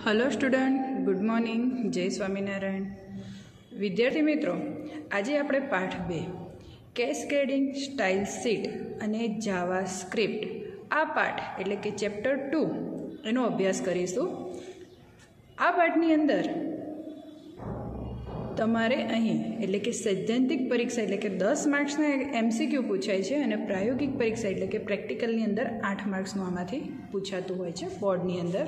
Hello student, good morning, जय स्वामीनारायण। विद्यार्थी मित्रों, आज આપણે પાઠ 2 કેસ્કેડિંગ સ્ટાઇલ શીટ અને જાવાસ્ક્રિપ્ટ આ પાઠ એટલે કે ચેપ્ટર 2 એનો અભ્યાસ કરીશું। આ પાઠની અંદર તમારે અહીં એટલે કે સૈદ્ધાંતિક પરીક્ષા એટલે કે 10 માર્ક્સના MCQ પૂછાય છે અને પ્રાયોગિક પરીક્ષા એટલે કે પ્રેક્ટિકલની અંદર 8 માર્ક્સનું આમાંથી પૂછાતું હોય છે બોર્ડની અંદર।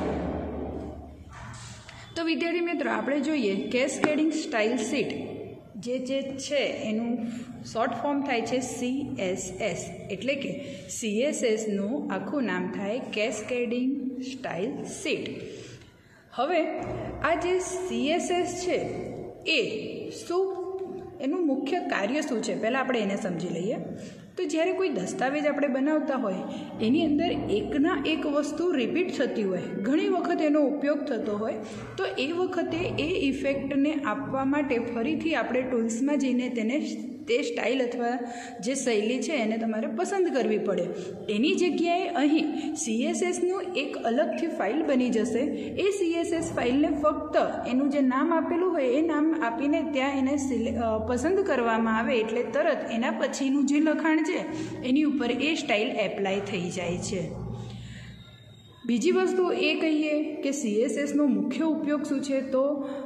तो विद्यार्थी मित्रों, આપણે જોઈએ કેસ્કેડિંગ સ્ટાઇલ શીટ જે છે એનું શોર્ટ ફોર્મ થાય છે CSS, એટલે કે CSSનું આખું નામ થાય કેસ્કેડિંગ સ્ટાઇલ શીટ। હવે આ જે CSS છે એ શું, એનું મુખ્ય કાર્ય શું છે પહેલાં આપણે એને સમજી લઈએ। તો જ્યારે કોઈ દસ્તાવેજ આપણે બનાવતા હોય એની અંદર એકના એક વસ્તુ રિપીટ થતી હોય, ઘણી વખત એનો ઉપયોગ થતો હોય, તો એ વખતે એ ઇફેક્ટને આપવા માટે ફરીથી આપણે ટૂલ્સમાં જઈને તે સ્ટાઇલ અથવા જે શૈલી છે એને તમારે પસંદ કરવી પડે। એની જગ્યાએ અહીં CSSનું એક અલગથી ફાઇલ બની જશે। એ CSS ફાઇલને ફક્ત એનું જે નામ આપેલું હોય એ નામ આપીને ત્યાં એને પસંદ કરવામાં આવે એટલે તરત એના પછીનું જે લખાણ છે એની ઉપર એ સ્ટાઇલ એપ્લાય થઈ જાય છે। બીજી વસ્તુ એ કહીએ કે CSSનો મુખ્ય ઉપયોગ શું છે, તો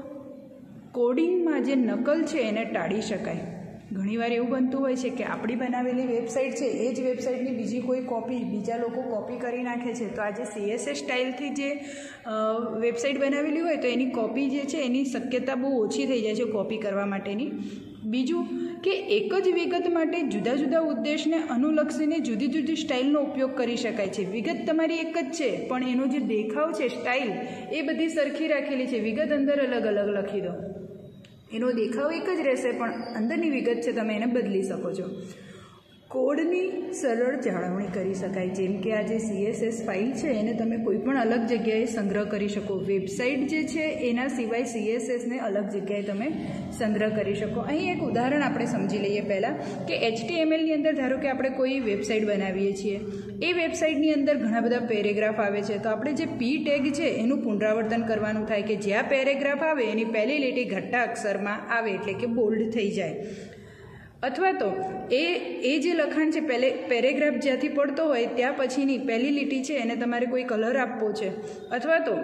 કોડિંગમાં જે નકલ છે એને ટાળી શકાય। ઘણીવાર એવું બનતું હોય છે કે આપણી બનાવેલી વેબસાઇટ છે એ જ વેબસાઇટની બીજી કોઈ કોપી બીજા લોકો કોપી કરી નાખે છે, તો આ જે CSS સ્ટાઇલથી જે વેબસાઇટ બનાવેલી હોય તો એની કોપી જે છે એની શક્યતા બહુ ઓછી થઈ જાય છે કોપી કરવા માટેની। બીજું કે એક જ વિગત માટે જુદા જુદા ઉદ્દેશને અનુલક્ષીને જુદી જુદી સ્ટાઇલનો ઉપયોગ કરી શકાય છે। વિગત તમારી એક જ છે પણ એનો જે દેખાવ છે, સ્ટાઇલ એ બધી સરખી રાખેલી છે, વિગત અંદર અલગ અલગ લખી દો, એનો દેખાવ એક જ રહેશે પણ અંદરની વિગત છે તમે એને બદલી શકો છો। કોડની સરળ જાળવણી કરી શકાય, જેમ કે આ જે CSS ફાઇલ છે એને તમે કોઈ પણ અલગ જગ્યાએ સંગ્રહ કરી શકો। વેબસાઇટ જે છે એના સિવાય CSSને અલગ જગ્યાએ તમે સંગ્રહ કરી શકો। અહીં એક ઉદાહરણ આપણે સમજી લઈએ પહેલાં કે HTMLની અંદર ધારો કે આપણે કોઈ વેબસાઇટ બનાવીએ છીએ, એ વેબસાઇટની અંદર ઘણા બધા પેરેગ્રાફ આવે છે, તો આપણે જે P ટેગ છે એનું પુનરાવર્તન કરવાનું થાય કે જ્યાં પેરેગ્રાફ આવે એની પહેલી લીટી ઘટ્ટા અક્ષરમાં આવે એટલે કે બોલ્ડ થઈ જાય, અથવા તો એ જે લખાણ છે પેરેગ્રાફ જ્યાંથી પડતો હોય ત્યાં પછીની પહેલી લીટી છે એને તમારે કોઈ કલર આપવો છે, અથવા તો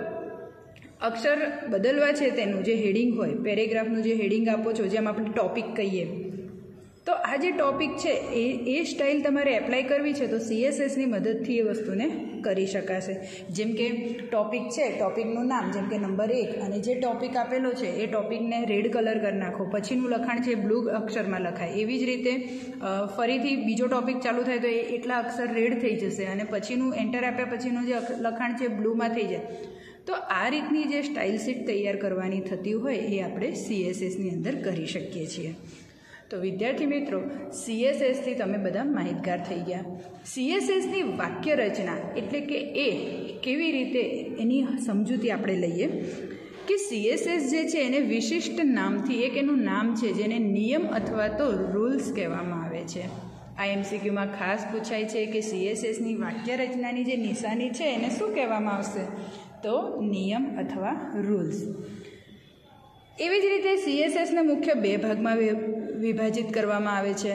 અક્ષર બદલવા છે, તેનું જે હેડિંગ હોય પેરેગ્રાફનું જે હેડિંગ આપો છો, જેમ આપણે ટોપિક કહીએ, તો આ જે ટોપિક છે એ સ્ટાઇલ તમારે એપ્લાય કરવી છે તો CSSની મદદથી એ વસ્તુને કરી શકાશે। જેમ કે ટોપિક છે, ટોપિકનું નામ જેમ કે નંબર 1 અને જે ટોપિક આપેલો છે એ ટોપિકને રેડ કલર કરી નાખો, પછીનું લખાણ છે બ્લુ અક્ષરમાં લખાય। એવી જ રીતે ફરીથી બીજો ટોપિક ચાલુ થાય તો એટલા અક્ષર રેડ થઈ જશે અને પછીનું એન્ટર આપ્યા પછીનું જે લખાણ છે બ્લુમાં થઈ જાય। તો આ રીતની જે સ્ટાઇલ શીટ તૈયાર કરવાની થતી હોય એ આપણે CSSની અંદર કરી શકીએ છીએ। તો વિદ્યાર્થી મિત્રો, CSSથી તમે બધા માહિતગાર થઈ ગયા। CSSની વાક્ય રચના એટલે કે એ કેવી રીતે એની સમજૂતી આપણે લઈએ કે CSS જે છે એને વિશિષ્ટ નામથી, એક એનું નામ છે જેને નિયમ અથવા તો રૂલ્સ કહેવામાં આવે છે। આ MCQમાં ખાસ પૂછાય છે કે CSSની વાક્ય રચનાની જે નિશાની છે એને શું કહેવામાં આવશે, તો નિયમ અથવા રૂલ્સ। એવી જ રીતે CSSને મુખ્ય 2 ભાગમાં વિભાજિત કરવામાં આવે છે।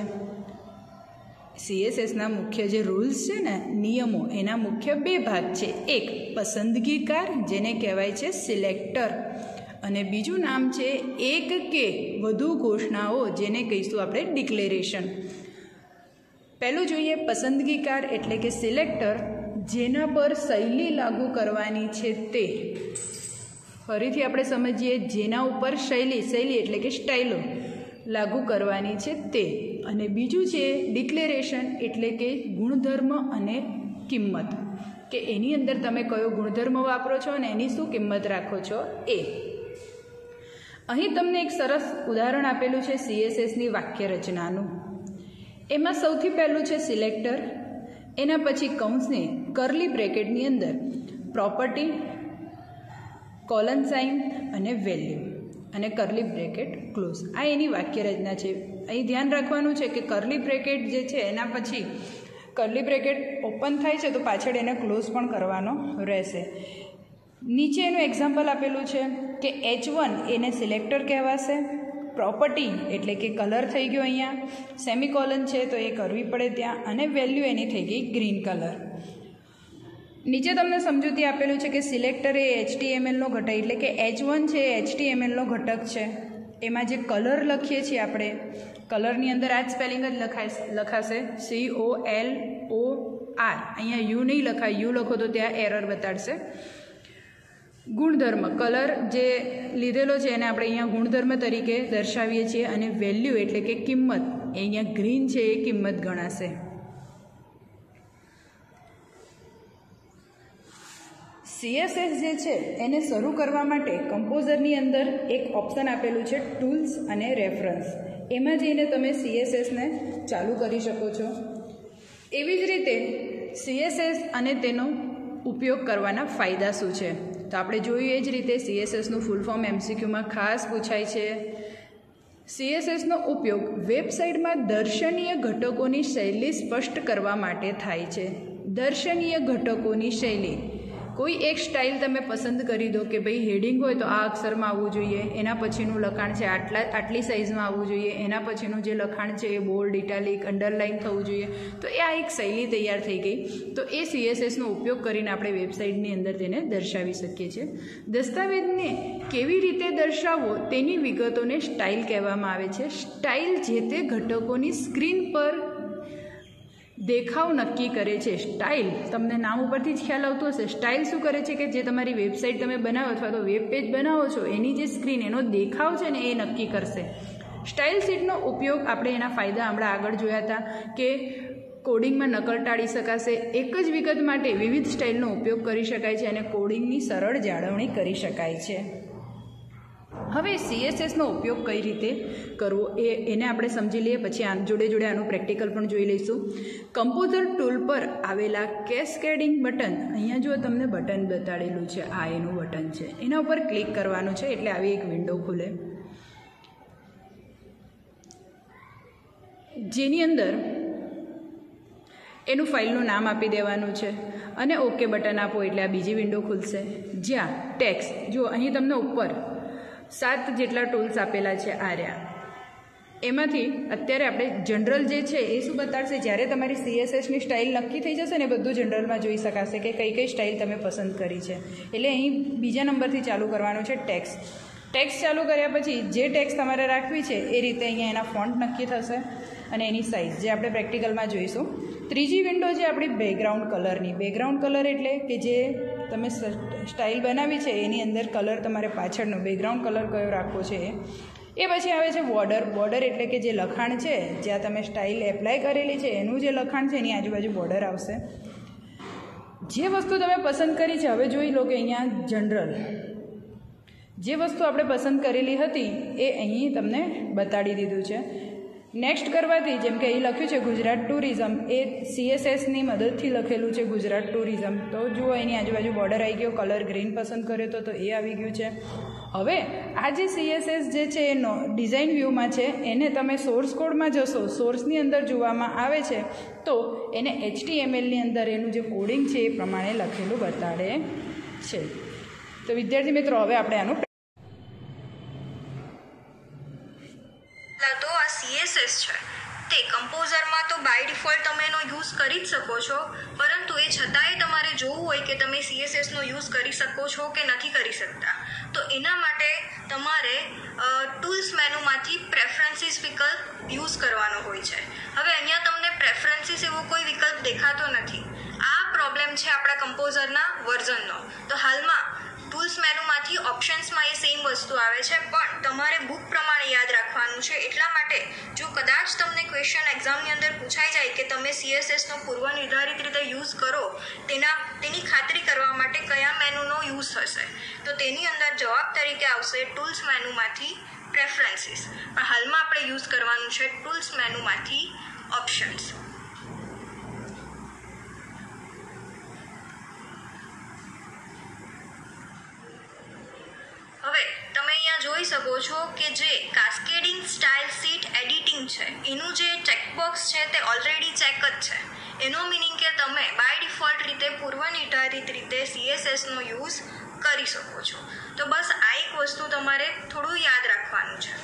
CSSના મુખ્ય જે રૂલ્સ છે ને, નિયમો, એના મુખ્ય 2 ભાગ છે, એક પસંદગીકાર જેને કહેવાય છે સિલેક્ટર, અને બીજું નામ છે એક કે વધુ ઘોષણાઓ જેને કહીશું આપણે ડિક્લેરેશન। પહેલું જોઈએ પસંદગીકાર એટલે કે સિલેક્ટર, જેના પર શૈલી લાગુ કરવાની છે તે। ફરીથી આપણે સમજીએ, જેના ઉપર શૈલી એટલે કે સ્ટાઇલો લાગુ કરવાની છે તે। અને બીજું છે ડિક્લેરેશન એટલે કે ગુણધર્મ અને કિંમત, કે એની અંદર તમે કયો ગુણધર્મ વાપરો છો અને એની શું કિંમત રાખો છો એ। અહીં તમને એક સરસ ઉદાહરણ આપેલું છે CSSની વાક્ય રચનાનું। એમાં સૌથી પહેલું છે સિલેક્ટર, એના પછી કૌંસની કરલી બ્રેકેટની અંદર પ્રોપર્ટી, કોલન સાઇન અને વેલ્યુ અને કરલી બ્રેકેટ ક્લોઝ। આ એની વાક્ય રચના છે। અહીં ધ્યાન રાખવાનું છે કે કરલી બ્રેકેટ જે છે એના પછી કરલી બ્રેકેટ ઓપન થાય છે તો પાછળ એને ક્લોઝ પણ કરવાનો રહેશે। નીચે એનું એક્ઝામ્પલ આપેલું છે કે H1 એને સિલેક્ટર કહેવાશે, પ્રોપર્ટી એટલે કે કલર થઈ ગયો અહીંયા, સેમિકોલન છે તો એ કરવી પડે ત્યાં, અને વેલ્યુ એની થઈ ગઈ ગ્રીન કલર. નીચે તમને સમજૂતી આપેલું છે કે સિલેક્ટર એ HTMLનો ઘટક એટલે કે H1 છે એ HTMLનો ઘટક છે. એમાં જે કલર લખીએ છીએ આપણે, કલરની અંદર આ જ સ્પેલિંગ જ લખાશે COLOR. અહીંયા યુ નહીં લખાય, યુ લખો તો ત્યાં એરર બતાડશે. ગુણધર્મ, કલર જે લીધેલો છે એને આપણે અહીંયા ગુણધર્મ તરીકે દર્શાવીએ છીએ, અને વેલ્યુ એટલે કે કિંમત, એ અહીંયા ગ્રીન છે એ કિંમત ગણાશે. CSS જે છે એને શરૂ કરવા માટે કમ્પોઝરની અંદર એક ઓપ્શન આપેલું છે ટૂલ્સ અને રેફરન્સ. એમાં જઈને તમે CSSને ચાલુ કરી શકો છો. એવી જ રીતે CSS અને તેનો ઉપયોગ કરવાના ફાયદા શું છે તો આપણે જોયું એ જ રીતે CSSનું ફૂલ ફોર્મ MCQમાં ખાસ પૂછાય છે. CSSનો ઉપયોગ વેબસાઇટમાં દર્શનીય ઘટકોની શૈલી સ્પષ્ટ કરવા માટે થાય છે. દર્શનીય ઘટકોની શૈલી, કોઈ એક સ્ટાઇલ તમે પસંદ કરી દો કે ભાઈ હેડિંગ હોય તો આ અક્ષરમાં આવવું જોઈએ, એના પછીનું લખાણ છે આટલી સાઇઝમાં આવવું જોઈએ, એના પછીનું જે લખાણ છે એ બોલ્ડ, ઇટાલિક, અંડરલાઇન થવું જોઈએ, તો એ આ એક શૈલી તૈયાર થઈ ગઈ. તો એ CSSનો ઉપયોગ કરીને આપણે વેબસાઇટની અંદર તેને દર્શાવી શકીએ છીએ. દસ્તાવેજને કેવી રીતે દર્શાવવો તેની વિગતોને સ્ટાઇલ કહેવામાં આવે છે. સ્ટાઇલ જે તે ઘટકોની સ્ક્રીન પર દેખાવ નક્કી કરે છે. સ્ટાઇલ, તમને નામ ઉપરથી જ ખ્યાલ આવતો હશે, સ્ટાઇલ શું કરે છે કે જે તમારી વેબસાઇટ તમે બનાવો અથવા તો વેબ પેજ બનાવો છો એની જે સ્ક્રીન, એનો દેખાવ છે ને એ નક્કી કરશે. સ્ટાઇલ શીટનો ઉપયોગ આપણે એના ફાયદા હમણાં આગળ જોયા હતા કે કોડિંગમાં નકલ ટાળી શકાશે, એક જ વિગત માટે વિવિધ સ્ટાઇલનો ઉપયોગ કરી શકાય છે અને કોડિંગની સરળ જાળવણી કરી શકાય છે. હવે CSSનો ઉપયોગ કઈ રીતે કરવો એને આપણે સમજી લઈએ, પછી જોડે જોડે આનું પ્રેક્ટિકલ પણ જોઈ લઈશું. કમ્પોઝર ટૂલ પર આવેલા કેસ્કેડિંગ બટન, અહીંયા જો તમને બટન બતાડેલું છે, આ એનું બટન છે, એના ઉપર ક્લિક કરવાનું છે એટલે આવી એક વિન્ડો ખુલે, જેની અંદર એનું ફાઇલનું નામ આપી દેવાનું છે અને ઓકે બટન આપો એટલે આ બીજી વિન્ડો ખુલશે, જ્યાં ટેક્સ્ટ, જો અહીં તમને ઉપર 7 જેટલા ટૂલ્સ આપેલા છે આ રહ્યા. એમાંથી અત્યારે આપણે જનરલ જે છે એ શું બતાડશે, જ્યારે તમારી CSSની સ્ટાઇલ નક્કી થઈ જશે ને બધું જનરલમાં જોઈ શકાશે કે કઈ કઈ સ્ટાઇલ તમે પસંદ કરી છે. એટલે અહીં બીજા નંબરથી ચાલુ કરવાનું છે ટેક્સ્ટ. ટેક્સ્ટ ચાલુ કર્યા પછી જે ટેક્સ્ટ તમારે રાખવી છે એ રીતે અહીંયા એના ફોન્ટ નક્કી થશે અને એની સાઇઝ, જે આપણે પ્રેક્ટિકલમાં જોઈશું. ત્રીજી વિન્ડો છે આપણી બેકગ્રાઉન્ડ કલરની. બેકગ્રાઉન્ડ કલર એટલે કે જે તમે સ્ટાઇલ બનાવી છે એની અંદર કલર તમારે પાછળનો બેકગ્રાઉન્ડ કલર કયો રાખવો છે એ. પછી આવે છે બોર્ડર. બોર્ડર એટલે કે જે લખાણ છે, જ્યાં તમે સ્ટાઇલ એપ્લાય કરેલી છે એનું જે લખાણ છે એની આજુબાજુ બોર્ડર આવશે. જે વસ્તુ તમે પસંદ કરી છે, હવે જોઈ લો કે અહીંયા જનરલ જે વસ્તુ આપણે પસંદ કરેલી હતી એ અહીં તમને બતાડી દીધું છે. નેક્સ્ટ કરવાથી, જેમ કે અહીં લખ્યું છે ગુજરાત ટુરિઝમ, એ CSSની મદદથી લખેલું છે ગુજરાત ટુરિઝમ, તો જુઓ એની આજુબાજુ બોર્ડર આવી ગયો, કલર ગ્રીન પસંદ કર્યો તો એ આવી ગયું છે. હવે આ જે CSS જે છે એનો ડિઝાઇન વ્યૂમાં છે, એને તમે સોર્સ કોડમાં જશો, સોર્સની અંદર જોવામાં આવે છે તો એને HTMLની અંદર એનું જે કોડિંગ છે એ પ્રમાણે લખેલું બતાડે છે. તો વિદ્યાર્થી મિત્રો, હવે આપણે આનું CSS છે તે કમ્પોઝરમાં તો બાય ડિફોલ્ટ તમે એનો યુઝ કરી જ શકો છો, પરંતુ એ છતાંય તમારે જોવું હોય કે તમે CSSનો યુઝ કરી શકો છો કે નથી કરી શકતા, તો એના માટે તમારે ટૂલ્સ મેનુમાંથી પ્રેફરન્સીસ વિકલ્પ યુઝ કરવાનો હોય છે. હવે અહીંયા તમને પ્રેફરન્સીસ એવો કોઈ વિકલ્પ દેખાતો નથી. આ પ્રોબ્લેમ છે આપણા કમ્પોઝરના વર્ઝનનો. તો હાલમાં ટૂલ્સ મેનુમાંથી ઓપ્શન્સમાં એ સેમ વસ્તુ આવે છે, પણ તમારે બુક પ્રમાણે યાદ રાખવાનું છે. એટલા માટે જો કદાચ તમને ક્વેશ્ચન એક્ઝામની અંદર પૂછાઈ જાય કે તમે CSSનો પૂર્વ નિર્ધારિત રીતે યુઝ કરો, તેની ખાતરી કરવા માટે કયા મેનુનો યુઝ થશે, તો તેની અંદર જવાબ તરીકે આવશે ટૂલ્સ મેનુમાંથી પ્રેફરન્સીસ. પણ હાલમાં આપણે યુઝ કરવાનું છે ટૂલ્સ મેનુમાંથી ઓપ્શન્સ. હવે તમે અહીંયા જોઈ શકો છો કે જે કાસ્કેડિંગ સ્ટાઇલ શીટ એડિટિંગ છે એનું જે ચેકબોક્સ છે તે ઓલરેડી ચેક જ છે. એનો મિનિંગ કે તમે બાય ડિફોલ્ટ રીતે પૂર્વ નિર્ધારિત રીતે CSSનો યુઝ કરી શકો છો. તો બસ આ એક વસ્તુ તમારે થોડું યાદ રાખવાનું છે.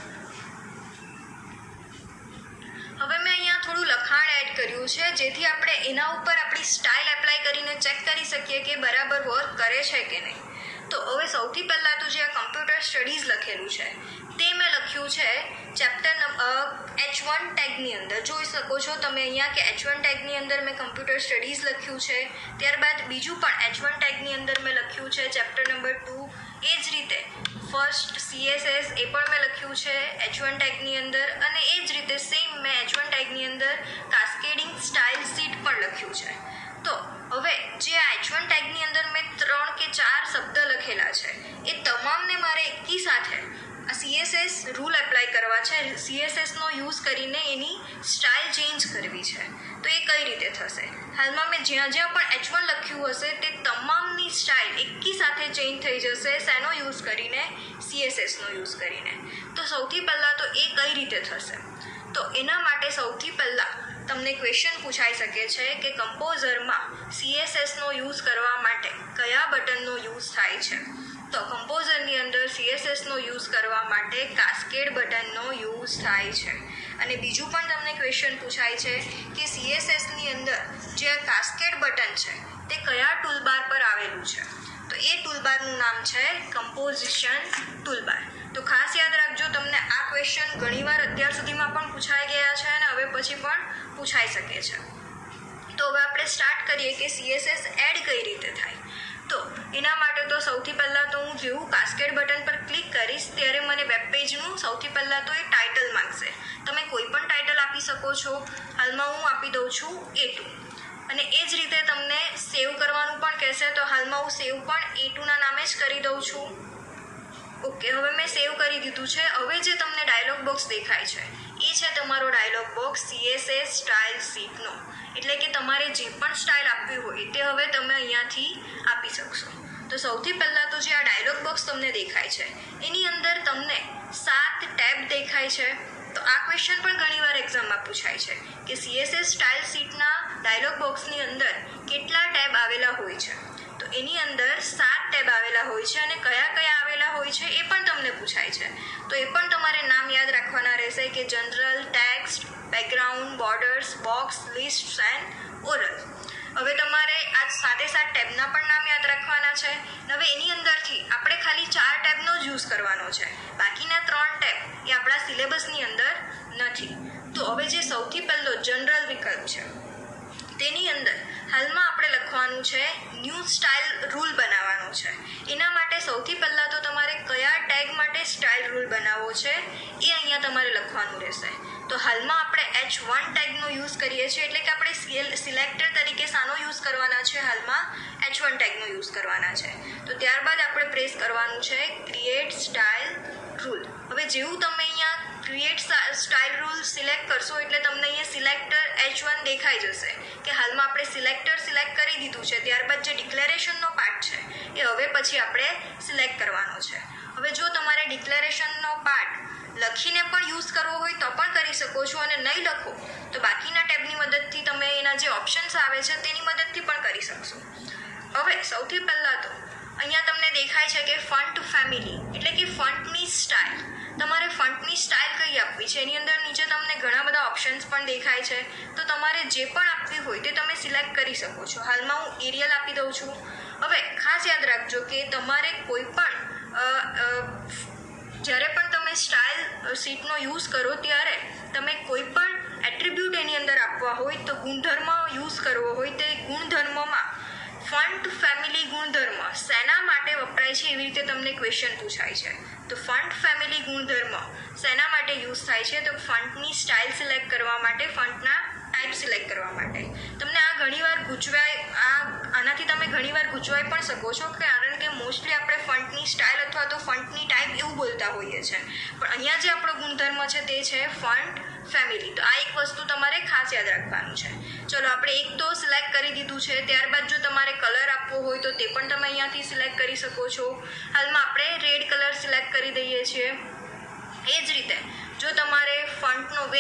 હવે મેં અહીંયા થોડું લખાણ એડ કર્યું છે જેથી આપણે એના ઉપર આપણી સ્ટાઇલ એપ્લાય કરીને ચેક કરી શકીએ કે બરાબર વર્ક કરે છે કે નહીં. તો હવે સૌથી પહેલાં તો જે આ કમ્પ્યુટર સ્ટડીઝ લખેલું છે તે મેં લખ્યું છે ચેપ્ટર H1 ટેગની અંદર. જોઈ શકો છો તમે અહીંયા કે H1 ટેગની અંદર મેં કમ્પ્યુટર સ્ટડીઝ લખ્યું છે. ત્યારબાદ બીજું પણ H1 ટેગની અંદર મેં લખ્યું છે ચેપ્ટર નંબર 2. એ જ રીતે ફર્સ્ટ CSS એ પણ મેં લખ્યું છે H1 ટેગની અંદર, અને એ જ રીતે સેમ મેં H1 ટેગની અંદર કાસ્કેડિંગ સ્ટાઇલ શીટ પણ લખ્યું છે. તો હવે જે આ H1 ટેગની અંદર મેં 3 કે 4 શબ્દ લખેલા છે એ તમામને મારે એકી સાથે આ CSS રૂલ એપ્લાય કરવા છે, CSSનો યુઝ કરીને એની સ્ટાઇલ ચેન્જ કરવી છે. તો એ કઈ રીતે થશે? હાલમાં મેં જ્યાં જ્યાં પણ H1 લખ્યું હશે તે તમામની સ્ટાઇલ એકી સાથે ચેન્જ થઈ જશે. શેનો યુઝ કરીને? CSSનો યુઝ કરીને. તો સૌથી પહેલાં તો એ કઈ રીતે થશે? તો એના માટે સૌથી પહેલાં તમને ક્વેશ્ચન પૂછાઈ શકે છે કે કમ્પોઝરમાં CSSનો યુઝ કરવા માટે કયા બટનનો યુઝ થાય છે? તો કમ્પોઝરની અંદર CSSનો યુઝ કરવા માટે કાસ્કેડ બટનનો યુઝ થાય છે. અને બીજું પણ તમને ક્વેશ્ચન પૂછાય છે કે CSSની અંદર જે કાસ્કેડ બટન છે તે કયા ટૂલબાર પર આવેલું છે? તો એ ટૂલબારનું નામ છે કમ્પોઝિશન ટૂલબાર. તો ખાસ યાદ રાખજો, તમને આ ક્વેશ્ચન ઘણીવાર અત્યાર સુધીમાં પણ પૂછાઈ ગયા છે અને હવે પછી પણ પૂછાઈ શકે છે. તો હવે આપણે સ્ટાર્ટ કરીએ કે CSS એડ કઈ રીતે થાય. તો એના માટે તો સૌથી પહેલાં તો હું જેવું કાસ્કેડ બટન પર ક્લિક કરીશ ત્યારે મને વેબ પેજનું સૌથી પહેલાં તો એ ટાઇટલ માંગશે. તમે કોઈ પણ ટાઇટલ આપી શકો છો. હાલમાં હું આપી દઉં છું A2. અને એ જ રીતે તમને સેવ કરવાનું પણ કહેશે, તો હાલમાં હું સેવ પણ A2ના નામે જ કરી દઉં છું. ઓકે, હવે મેં સેવ કરી દીધું છે. હવે જે તમને ડાયલોગ બોક્સ દેખાય છે એ છે તમારો ડાયલોગ બોક્સ CSS સ્ટાઇલ શીટનો. એટલે કે તમારે જે પણ સ્ટાઇલ આપવી હોય તે હવે તમે અહીંયાથી આપી શકશો. તો સૌથી પહેલાં તો જે આ ડાયલોગ બોક્સ તમને દેખાય છે એની અંદર તમને 7 ટેબ દેખાય છે. તો આ ક્વેશ્ચન પણ ઘણીવાર એક્ઝામમાં પૂછાય છે કે CSS સ્ટાઇલ શીટના ડાયલોગ બોક્સની અંદર કેટલા ટેબ આવેલા હોય છે? તો એની અંદર 7 ટેબ આવેલા હોય છે અને કયા કયા આવેલા હોય છે એ પણ તમને પૂછાય છે. તો એ પણ તમારે નામ યાદ રાખવાના રહેશે કે general, text, background, borders, box, list and aural. હવે તમારે આ 7 ટેબના પણ નામ યાદ રાખવાના છે. હવે એની અંદરથી આપણે ખાલી 4 ટેબનો જ યુઝ કરવાનો છે. બાકીના 3 ટેબ એ આપણા સિલેબસની અંદર નથી. તો હવે જે સૌથી પહેલો જનરલ વિકલ્પ છે તેની અંદર હાલમાં આપણે લખવાનું છે ન્યૂ સ્ટાઇલ રૂલ બનાવવાનો છે. એના માટે સૌથી પહેલાં તો તમારે કયા ટેગ માટે સ્ટાઇલ રૂલ બનાવવો છે એ અહીંયા તમારે લખવાનું રહેશે. તો હાલમાં આપણે H1 ટેગનો યુઝ કરીએ છીએ, એટલે કે આપણે સિલેક્ટર તરીકે શાનો યુઝ કરવાના છે? હાલમાં H1 ટેગનો યુઝ કરવાના છે. તો ત્યારબાદ આપણે પ્રેસ કરવાનું છે ક્રિએટ સ્ટાઇલ રૂલ. હવે જેવું તમે અહીંયા ક્રિએટ સ્ટાઇલ રૂલ સિલેક્ટ કરશો એટલે તમને અહીંયા સિલેક્ટર H1 દેખાઈ જશે કે હાલમાં આપણે સિલેક્ટર સિલેક્ટ કરી દીધું છે. ત્યારબાદ જે ડિક્લેરેશનનો પાર્ટ છે એ હવે પછી આપણે સિલેક્ટ કરવાનો છે. હવે જો તમારે ડિક્લેરેશનનો પાર્ટ લખીને પણ યુઝ કરવો હોય તો પણ કરી શકો છો, અને નહીં લખો તો બાકીના ટેબની મદદથી તમે એના જે ઓપ્શન્સ આવે છે તેની મદદથી પણ કરી શકશો. હવે સૌથી પહેલાં તો અહીંયા તમને દેખાય છે કે ફન્ટ ફેમિલી એટલે કે ફન્ટની સ્ટાઇલ. તમારે ફન્ટની સ્ટાઇલ કઈ આપવી છે એની અંદર નીચે તમને ઘણા બધા ઓપ્શન્સ પણ દેખાય છે. તો તમારે જે પણ આપવી હોય તે તમે સિલેક્ટ કરી શકો છો. હાલમાં હું એરિયલ આપી દઉં છું. હવે ખાસ યાદ રાખજો કે તમારે કોઈ પણ જ્યારે પણ તમે સ્ટાઇલ શીટનો યુઝ કરો ત્યારે તમે કોઈ પણ એટ્રીબ્યુટ એની અંદર આપવા હોય તો ગુણધર્મ યુઝ કરવો હોય તે ગુણધર્મમાં ફન્ટ ફેમિલી ગુણધર્મ શેના માટે વપરાય છે એવી રીતે તમને ક્વેશ્ચન પૂછાય છે. તો ફન્ટ ફેમિલી ગુણધર્મ શેના માટે યુઝ થાય છે? તો ફન્ટની સ્ટાઇલ સિલેક્ટ કરવા માટે, ફન્ટના ટાઈપ સિલેક્ટ કરવા માટે. તમને આ ઘણીવાર આનાથી તમે ઘણીવાર ગૂંચવાઈ પણ શકો છો, કારણ કે મોસ્ટલી આપણે ફન્ટની સ્ટાઇલ અથવા તો ફન્ટની ટાઈપ એવું બોલતા હોઈએ છીએ, પણ અહીંયા જે આપણો ગુણધર્મ છે તે છે ફન્ટ ફેમિલી. તો આ એક વસ્તુ તમારે ખાસ યાદ રાખવાનું છે. ચલો, આપણે એક તો સિલેક્ટ કરી દીધું છે. ત્યારબાદ જો તમારે કલર આપવો હોય તો તે પણ તમે અહીંયાથી સિલેક્ટ કરી શકો છો. હાલમાં આપણે રેડ કલર સિલેક્ટ કરી દઈએ છીએ. એ જ રીતે જો તમારે ફન્ટનો વેઇટ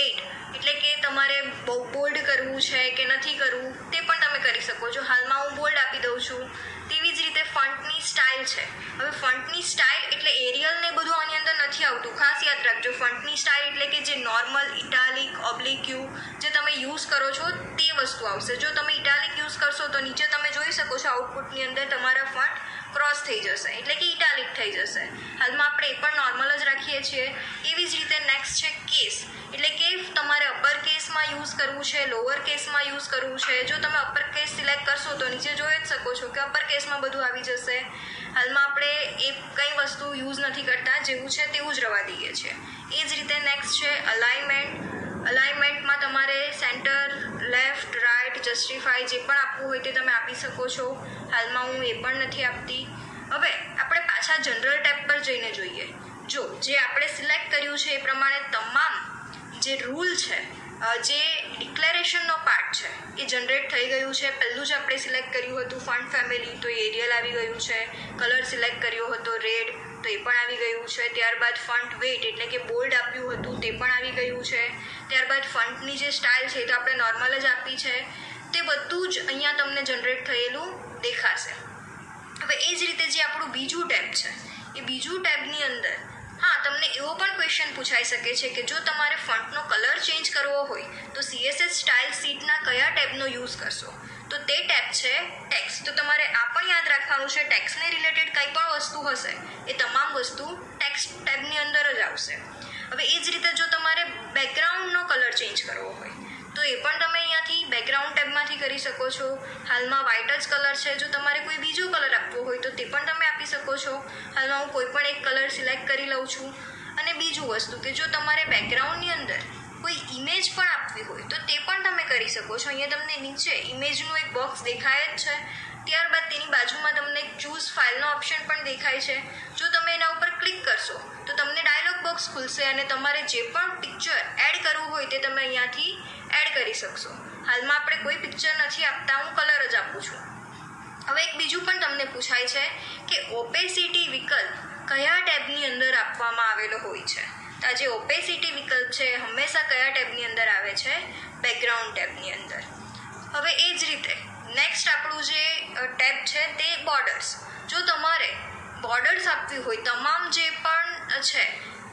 એટલે કે તમારે બહુ બોલ્ડ કરવું છે કે નથી કરવું તે પણ તમે કરી શકો છો. હાલમાં હું બોલ્ડ આપી દઉં છું. તેવી જ રીતે ફોન્ટની સ્ટાઇલ છે. હવે ફોન્ટની સ્ટાઇલ એટલે એરિયલ ને બધું આની અંદર નથી આવતું, ખાસ યાદ રાખજો. ફોન્ટની સ્ટાઇલ એટલે કે જે નોર્મલ ઇટાલિક, ઓબ્લિક યુ જે તમે યુઝ કરો છો તે વસ્તુ આવશે. જો તમે ઇટાલિક યુઝ કરશો તો નીચે તમે જોઈ શકો છો આઉટપુટની અંદર તમારા ફોન્ટ ક્રોસ થઈ જશે, એટલે કે ઇટાલિક થઈ જશે. હાલમાં આપણે એ પણ નોર્મલ જ રાખીએ છીએ. એવી જ રીતે નેક્સ્ટ છે કેસ, એટલે કે તમારે અપર કેસમાં યુઝ કરવું છે, લોઅર કેસમાં યુઝ કરવું છે. જો તમે અપર કેસ સિલેક્ટ કરશો તો નીચે જોઈ જ શકો છો કે અપર કેસમાં બધું આવી જશે. હાલમાં આપણે એ કંઈ વસ્તુ યુઝ નથી કરતા, જેવું છે તેવું જ રવા દઈએ છીએ. એ જ રીતે નેક્સ્ટ છે અલાઇનમેન્ટ. અલાઇનમેન્ટમાં તમારે સેન્ટર, લેફ્ટ, રાઇટ, જસ્ટિફાઈ જે પણ આપવું હોય તે તમે આપી શકો છો. હાલમાં હું એ પણ નથી આપતી. હવે આપણે પાછા જનરલ ટેબ પર જઈને જોઈએ. જો જે આપણે સિલેક્ટ કર્યું છે એ પ્રમાણે તમામ જે રૂલ છે, જે ડિક્લેરેશનનો પાર્ટ છે એ જનરેટ થઈ ગયું છે. પહેલું જ આપણે સિલેક્ટ કર્યું હતું ફોન્ટ ફેમિલી, તો એરિયલ આવી ગયું છે. કલર સિલેક્ટ કર્યો હતો રેડ, તો એ પણ આવી ગયું છે. ત્યારબાદ ફોન્ટ વેઇટ એટલે કે બોલ્ડ આપ્યું હતું તે પણ આવી ગયું છે. ત્યારબાદ ફોન્ટની જે સ્ટાઇલ છે તો આપણે નોર્મલ જ આપી છે. તે બધું જ અહીંયા તમને જનરેટ થયેલું દેખાશે. હવે એ જ રીતે જે આપણું બીજું ટેબ છે એ બીજું ટેબની અંદર તમને એવો પણ ક્વેશ્ચન પૂછાઈ શકે છે કે જો તમારે ફોન્ટનો કલર ચેન્જ કરવો હોય તો CSS સ્ટાઇલ શીટના કયા ટેબનો યુઝ કરશો? તો તે ટેબ છે ટેક્સ્ટ. તો તમારે આ પણ યાદ રાખવાનું છે, ટેક્સ્ટને રિલેટેડ કંઈ પણ વસ્તુ હશે એ તમામ વસ્તુ ટેક્સ્ટ ટેબની અંદર જ આવશે. હવે એ જ રીતે જો તમારે બેકગ્રાઉન્ડનો કલર ચેન્જ કરવો હોય તો એ પણ તમે અહીંયાથી બેકગ્રાઉન્ડ ટેબમાંથી કરી શકો છો. હાલમાં વ્હાઇટ જ કલર છે. જો તમારે કોઈ બીજો કલર આપવો હોય તો તે પણ તમે આપી શકો છો. હાલમાં હું કોઈ પણ એક કલર સિલેક્ટ કરી લઉં છું. અને બીજું વસ્તુ કે જો તમારે બેકગ્રાઉન્ડની અંદર કોઈ ઇમેજ પણ આપવી હોય તો તે પણ તમે કરી શકો છો. અહીંયા તમને નીચે ઇમેજનું એક બોક્સ દેખાય જ છે. ત્યારબાદ તેની બાજુમાં તમને ચૂઝ ફાઇલનો ઓપ્શન પણ દેખાય છે. જો તમે એના ઉપર ક્લિક કરશો તો તમને ડાયલોગ બોક્સ ખુલશે અને તમારે જે પણ પિક્ચર એડ કરવું હોય તે તમે અહીંયાથી એડ કરી શકશો. હાલમાં આપણે કોઈ પિક્ચર નથી આપતા, હું કલર જ આપું છું. હવે એક બીજું પણ તમને પૂછાય છે કે ઓપેસિટી વિકલ્પ કયા ટેબની અંદર આપવામાં આવેલો હોય છે? તો આ જે ઓપેસિટી વિકલ્પ છે હંમેશા કયા ટેબની અંદર આવે છે? બેકગ્રાઉન્ડ ટેબની અંદર. હવે એ જ રીતે નેક્સ્ટ આપણું જે ટેબ છે તે બોર્ડર્સ. જો તમારે બોર્ડર્સ આપવી હોય, તમામ જે પણ છે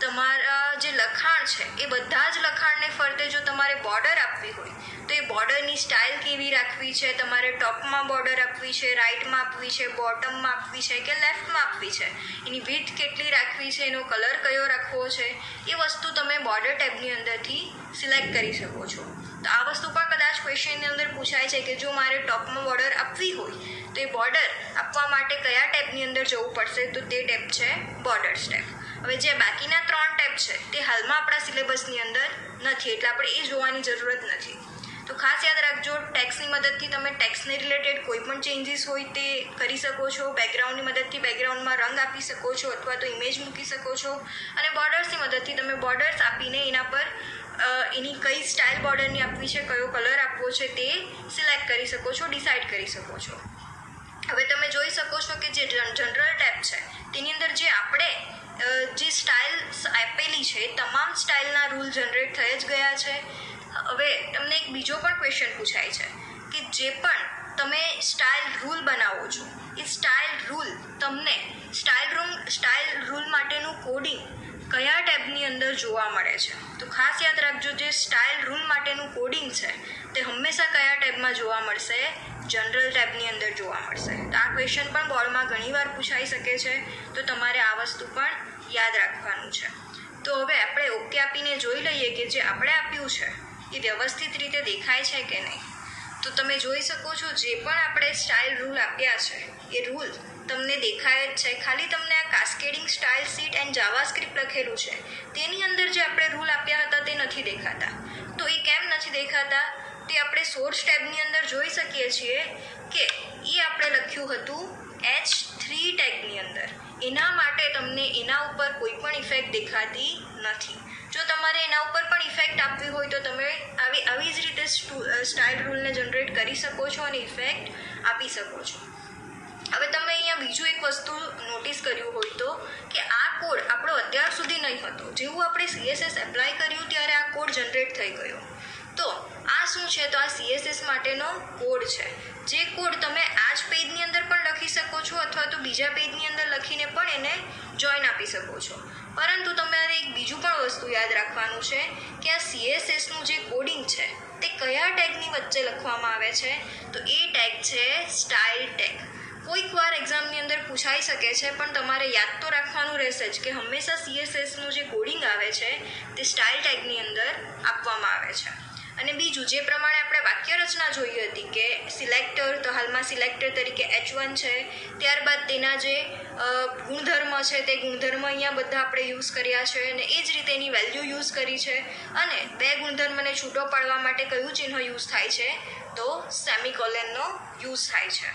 તમારા જે લખાણ છે એ બધા જ લખાણને ફરતે જો તમારે બોર્ડર આપવી હોય તો એ બોર્ડરની સ્ટાઇલ કેવી રાખવી છે, તમારે ટોપમાં બોર્ડર આપવી છે, રાઇટમાં આપવી છે, બોટમમાં આપવી છે કે લેફ્ટમાં આપવી છે, એની વિડ્થ કેટલી રાખવી છે, એનો કલર કયો રાખવો છે, એ વસ્તુ તમે બોર્ડર ટેબની અંદરથી સિલેક્ટ કરી શકો છો. તો આ વસ્તુ પણ કદાચ ક્વેશ્ચનની અંદર પૂછાય છે કે જો મારે ટોપમાં બોર્ડર આપવી હોય તો એ બોર્ડર આપવા માટે કયા ટેબની અંદર જવું પડશે? તો તે ટેબ છે બોર્ડર્સ ટેબ. હવે જે બાકીના 3 ટેબ છે તે હાલમાં આપણા સિલેબસની અંદર નથી, એટલે આપણે એ જોવાની જરૂરત નથી. તો ખાસ યાદ રાખજો, ટેક્સ્ટની મદદથી તમે ટેક્સ્ટને રિલેટેડ કોઈ પણ ચેન્જીસ હોય તે કરી શકો છો. બેકગ્રાઉન્ડની મદદથી બેકગ્રાઉન્ડમાં રંગ આપી શકો છો અથવા તો ઇમેજ મૂકી શકો છો. અને બોર્ડર્સની મદદથી તમે બોર્ડર્સ આપીને એના પર એની કઈ સ્ટાઇલ બોર્ડરની આપવી છે, કયો કલર આપવો છે તે સિલેક્ટ કરી શકો છો, ડિસાઇડ કરી શકો છો. હવે તમે જોઈ શકો છો કે જે જનરલ ટેબ છે તેની અંદર જે આપણે જે સ્ટાઇલ આપેલી છે તમામ સ્ટાઇલના રૂલ જનરેટ થઈ જ ગયા છે. હવે તમને એક બીજો પણ ક્વેશ્ચન પૂછાય છે કે જે પણ તમે સ્ટાઇલ રૂલ બનાવો છો એ સ્ટાઇલ રૂલ તમને સ્ટાઇલ રૂલ માટેનું કોડિંગ કયા ટેબની અંદર જોવા મળે છે? તો ખાસ યાદ રાખજો, જે સ્ટાઇલ રૂલ માટેનું કોડિંગ છે તે હંમેશા કયા ટેબમાં જોવા મળશે? જનરલ ટેબની અંદર જોવા મળશે. તો આ ક્વેશ્ચન પણ બોર્ડમાં ઘણીવાર પૂછાઈ શકે છે, તો તમારે આ વસ્તુ પણ યાદ રાખવાનું છે. તો હવે આપણે ઓકે આપીને જોઈ લઈએ કે જે આપણે આપ્યું છે એ વ્યવસ્થિત રીતે દેખાય છે કે નહીં. તો તમે જોઈ શકો છો જે પણ આપણે સ્ટાઇલ રૂલ આપ્યા છે એ રૂલ તમને દેખાય જ છે. ખાલી તમને આ cascading style sheet and JavaScript લખેલું છે તેની અંદર જે આપણે રૂલ આપ્યા હતા તે નથી દેખાતા. તો એ કેમ નથી દેખાતા? તે આપણે સોર્સ ટેબની અંદર જોઈ શકીએ છીએ કે એ આપણે લખ્યું હતું H3 ટેગની અંદર. એના માટે તમને એના ઉપર કોઈ પણ ઇફેક્ટ દેખાતી નથી. જો તમારે એના ઉપર પણ ઇફેક્ટ આપવી હોય તો તમે આવી જ રીતે સ્ટાઇલ રૂલને જનરેટ કરી શકો છો અને ઇફેક્ટ આપી શકો છો. હવે તમે અહીંયા બીજું એક વસ્તુ નોટિસ કર્યું હોય તો કે આ કોડ આપણો અત્યાર સુધી નહીં હતો. જેવું આપણે CSS એપ્લાય કર્યું ત્યારે આ કોડ જનરેટ થઈ ગયો. તો આ શું છે? તો આ CSS માટેનો કોડ છે. જે કોડ તમે આ જ પેજની અંદર પણ લખી શકો છો અથવા તો બીજા પેજની અંદર લખીને પણ એને જોઈન આપી શકો છો. પરંતુ તમારે એક બીજું પણ વસ્તુ યાદ રાખવાનું છે કે આ CSSનું જે કોડિંગ છે તે કયા ટેગની વચ્ચે લખવામાં આવે છે. તો એ ટેગ છે સ્ટાઇલ ટેગ. કોઈક વાર એક્ઝામની અંદર પૂછાઈ શકે છે, પણ તમારે યાદ તો રાખવાનું રહેશે જ કે હંમેશા CSSનું જે કોડિંગ આવે છે તે સ્ટાઇલ ટેગની અંદર આપવામાં આવે છે. અને બીજું, જે પ્રમાણે આપણે વાક્ય રચના જોઈ હતી કે સિલેક્ટર, તો હાલમાં સિલેક્ટર તરીકે H1 છે. ત્યારબાદ તેના જે ગુણધર્મ છે તે ગુણધર્મ અહીંયા બધા આપણે યુઝ કર્યા છે અને એ જ રીતે એની વેલ્યુ યુઝ કરી છે. અને બે ગુણધર્મને છૂટો પાડવા માટે કયું ચિહ્ન યુઝ થાય છે? તો સેમિકોલનનો યુઝ થાય છે.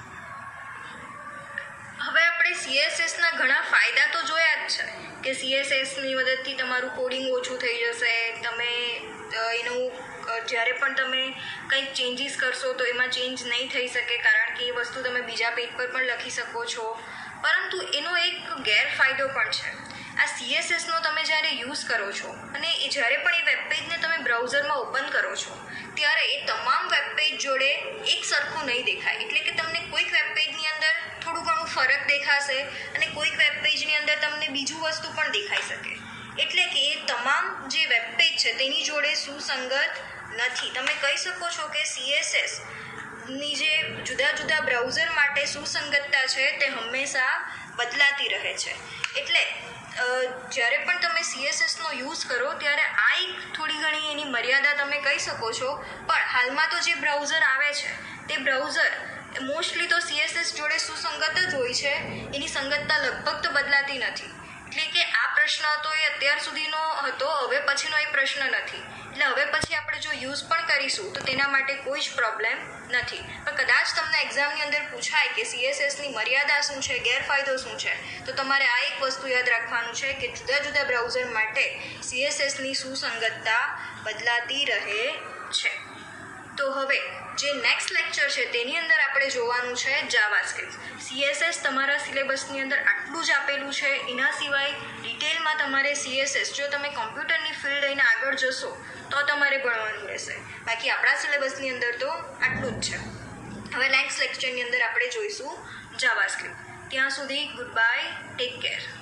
હવે આપણે CSSના ઘણા ફાયદા તો જોયા જ છે કે CSSની મદદથી તમારું કોડિંગ ઓછું થઈ જશે. તમે એનું જ્યારે પણ તમે કંઈક ચેન્જીસ કરશો તો એમાં ચેન્જ નહીં થઈ શકે, કારણ કે એ વસ્તુ તમે બીજા પેજ પર પણ લખી શકો છો. પરંતુ એનો એક ગેરફાયદો પણ છે. આ CSSનો તમે જ્યારે યુઝ કરો છો અને એ જ્યારે પણ એ વેબપેજને તમે બ્રાઉઝરમાં ઓપન કરો છો ત્યારે એ તમામ વેબપેજ જોડે એક સરખું નહીં દેખાય. એટલે કે તમને કોઈક વેબપેજની અંદર થોડું ઘણું ફરક દેખાશે અને કોઈક વેબપેજની અંદર તમને બીજું વસ્તુ પણ દેખાઈ શકે. એટલે કે એ તમામ જે વેબપેજ છે તેની જોડે સુસંગત નથી. તમે કહી શકો છો કે CSSની જે જુદા જુદા બ્રાઉઝર માટે સુસંગતતા છે તે હંમેશા બદલાતી રહે છે. એટલે જ્યારે પણ તમે CSSનો યુઝ કરો ત્યારે આ એક થોડી ઘણી એની મર્યાદા તમે કહી શકો છો. પણ હાલમાં તો જે બ્રાઉઝર આવે છે તે બ્રાઉઝર મોસ્ટલી તો CSS જોડે સુસંગત જ હોય છે. એની સંગતતા લગભગ તો બદલાતી નથી. એટલે કે આ પ્રશ્ન હતો એ અત્યાર સુધીનો હતો, હવે પછીનો એ પ્રશ્ન નથી. એટલે હવે પછી આપણે જો યુઝ પણ કરીશું તો તેના માટે કોઈ જ પ્રોબ્લેમ નથી. પણ કદાચ તમને એક્ઝામની અંદર પૂછાય કે CSSની મર્યાદા શું છે, ગેરફાયદો શું છે, તો તમારે આ એક વસ્તુ યાદ રાખવાનું છે કે જુદા જુદા બ્રાઉઝર માટે CSSની સુસંગતતા બદલાતી રહે છે. તો હવે જે નેક્સ્ટ લેક્ચર છે તેની અંદર આપણે જોવાનું છે જાવાસ્ક્રિપ્ટ. CSS તમારા સિલેબસની અંદર આટલું જ આપેલું છે. એના સિવાય ડિટેલમાં તમારે CSS જો તમે કોમ્પ્યુટરની ફિલ્ડ લઈને આગળ જશો તો તમારે ભણવાનું રહેશે. બાકી આપણા સિલેબસની અંદર તો આટલું જ છે. હવે નેક્સ્ટ લેક્ચરની અંદર આપણે જોઈશું જાવાસ્ક્રિપ્ટ. ત્યાં સુધી ગુડ બાય, ટેક કેર.